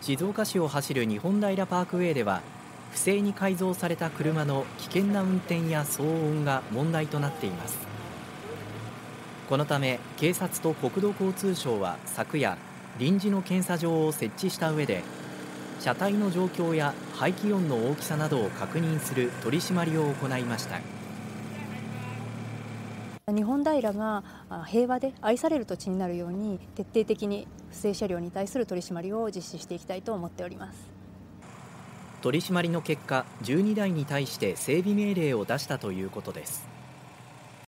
静岡市を走る日本平パークウェイでは、不正に改造された車の危険な運転や騒音が問題となっています。このため警察と国土交通省は昨夜、臨時の検査場を設置した上で、車体の状況や排気音の大きさなどを確認する取り締まりを行いました。 日本平が平和で愛される土地になるように、徹底的に不正車両に対する取り締まりを実施していきたいと思っております。 取り締まりの結果、12台に対して整備命令を出したということです。